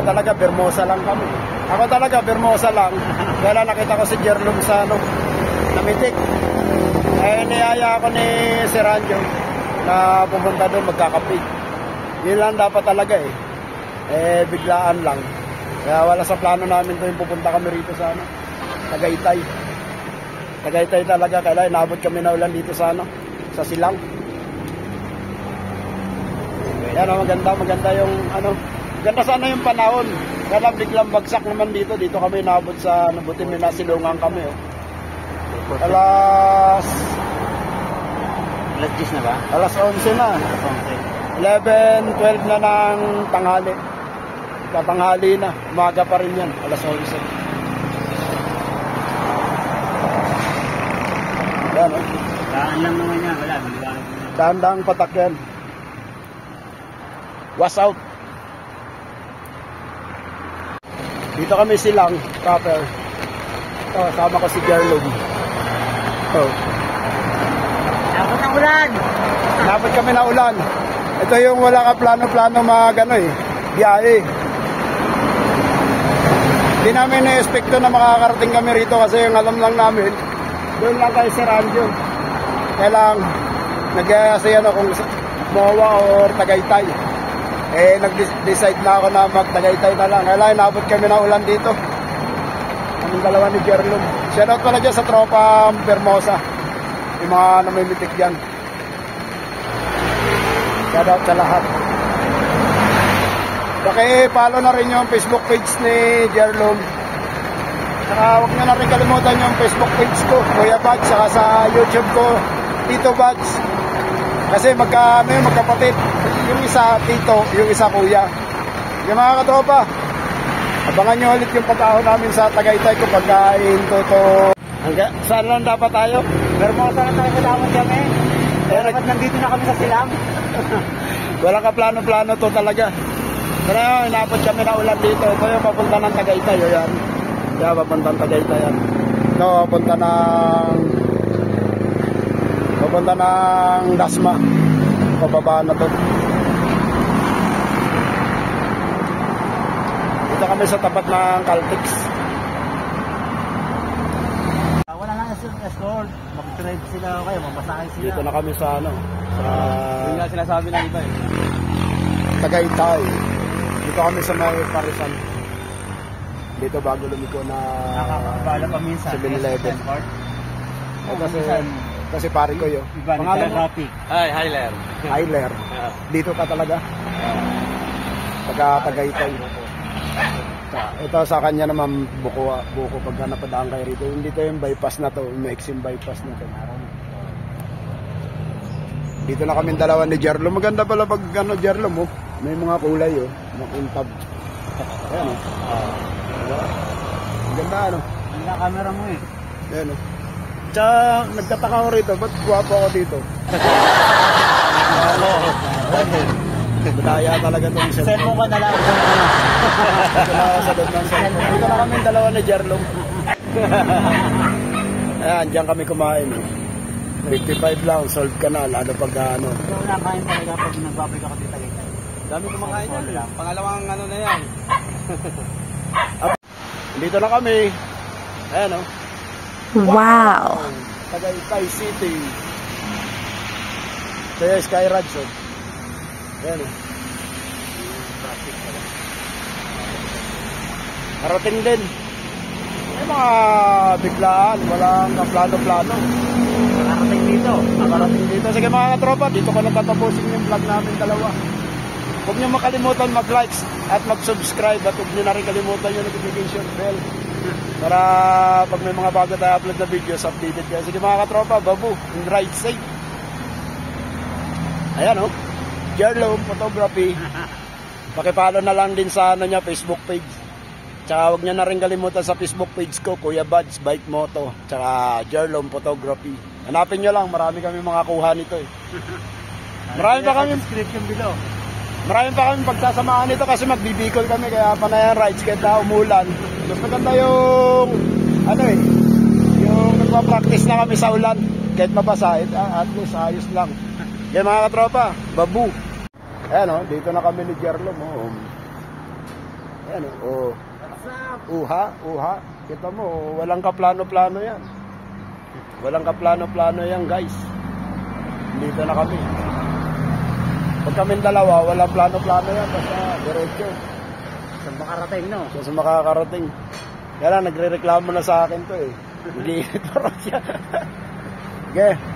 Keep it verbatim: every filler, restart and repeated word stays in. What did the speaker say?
dapat talaga Bermosa lang kami. Ako talaga Bermosa lang. Kaya nakita ko si Jerlum sa ano, namitik. Eh, niyaya ako ni Sir Anjo na pumunta doon magkakape. Yun lang dapat talaga eh. Eh, biglaan lang. Kaya wala sa plano namin ito yung pupunta kami rito sa ano, Tagaytay. Tagaytay talaga. Kaya inabot kami na ulan dito sa ano, sa Silang. Yan, maganda, maganda yung ano, maganda sana yung panahon. Kaya biglang bagsak naman dito. Dito kami inabot sa ano, buti may nasilungan kami. Oh. Alas... Alas diyes na ba? Alas onse na. eleven, twelve na ng tanghali. Katanghali na. Umaga pa rin yan. Alas onse. Yan, oh. Daan lang naman yan. Wala. Daan-daang patak yan. Was out. Dito kami Silang, proper. Oh, sama ko si Jerlum. Oh. Dapat ng ulan. Dapat kami na ulan. Ito yung wala ka plano-plano mga gano eh. Biyahe. Hindi namin na-expecto na makakarating kami rito kasi yung alam lang namin, doon lang kay Sir Anjo. Kaya lang, nag-asayan ako kung Moa or Tagaytay. Eh, nag-decide na ako na mag-Tagaytay na lang. Kaya lang, inabot kami na ulan dito. Kaming dalawa ni Jerlum. Shoutout pala dyan sa tropa Bermosa. Yung mga namimitik dyan. Shoutout sa lahat. Paki-follow na rin yung Facebook page ni Jerlum. Saka huwag nyo na rin kalimutan yung Facebook page ko, Kuya Bads. Saka sa YouTube ko, Tito Bads. Kasi magka, ano yung magkapatid. Yung isa Tito, yung isa Kuya. Yung mga katropa, abangan nyo ulit yung pag-ahon namin sa Tagaytay ko pagkain, toto. Hanggang, saan lang dapat tayo? Bermosa na tayo dapat kami. Pero dapat nandito na kami sa Silang. Walang ka plano-plano to talaga. Pero yun, inabot kami na ulan dito. Ito yung papunta ng Tagaytay. O yan. Kaya papunta ng Tagaytay yan. Ito, papunta ng... Papunta ng Dasma. Pababa na to. Dito kami sa tapat ng Caltex. Wala lang escort. Mag-drive sila kayo, mabasahin sila. Dito na kami sa ano. Sa... Yung nga sinasabi ng iba eh. Tagaytay. Dito kami sa may Parisan. Dito bago lumiko na nakakabala pa minsan seven eleven. Oh, kasi, minsan, kasi pare ko yun. Pangalan mo? Ay, Hiler. Hiler. Yeah. Dito ka talaga. Taga Tagaytay. Ito sa kanya naman buko, buko pagka napadaan kayo rito. Hindi to yung bypass na to. Yung Maxim bypass na to. Dito na kami dalawa ni Jerlum. Maganda pala pag ano, Jerlum, oh. May mga kulay, oh. Makuntab. Ayan, oh. Diba? Maganda, ano? Ang camera mo eh. Ayan, oh. Tsaka, nagtataka ko rito. Ba't guwapo ako dito? Madaya talaga itong cellphone. Cellphone ka na lang. Dito na ako sa doon ng cellphone. Dito na kami dalawa ni Jerlum. Ayan, dyan kami kumain, oh. fifty-five lang, solve ka na, lalo pag ano. Ito wala kain talaga pag nagbabalik ako dito. Dami kumakain yan. Pangalawang ano na yan. Dito na kami. Ayan, oh. Wow! Tagaytay City. Ito yung Sky Rides, oh. Ayan, oh. Narating din. May mga biglaan, walang kaplano-plano. Nakarating dito. Nakarating dito. Sige mga katropa, dito ko na tatapusin yung vlog namin dalawa. Huwag niyo makalimutan mag-likes at mag-subscribe at huwag niyo na rin kalimutan yung notification bell para pag may mga bago tayo upload na videos, updated kayo. Sige mga katropa, babu, and ride safe. Ayan, oh. Jerlum Photography. Pakipalo na lang din sa ano niya, Facebook page. Tsaka huwag niyo na rin kalimutan sa Facebook page ko, Kuya Bads Bike Moto. Tsaka Jerlum Photography. Hanapin nyo lang, marami kami mga kuha nito eh. Marami pa kami description below. Marami pa kami pagsasamahan nito kasi magbibikol kami kaya panayan rides kahit na umulan. Mas maganda yung ano eh, yung nagpa-practice na kami sa ulan kahit mabasa, at least ayos lang. Yan mga katropa, babu. Ayan, oh, dito na kami ni Jerlum, oh. Ayan oh. Uha, uha. Kita mo, walang kaplano-plano yan. Walang kaplano-plano yan, guys. Dito na kami. Pag kaming dalawa, walang plano-plano yan. Basta diretso. Sa makarating, no? So, sa makakarating. Kaya lang, nagre-reklamo na sa akin to eh. Hindi ito siya. Okay.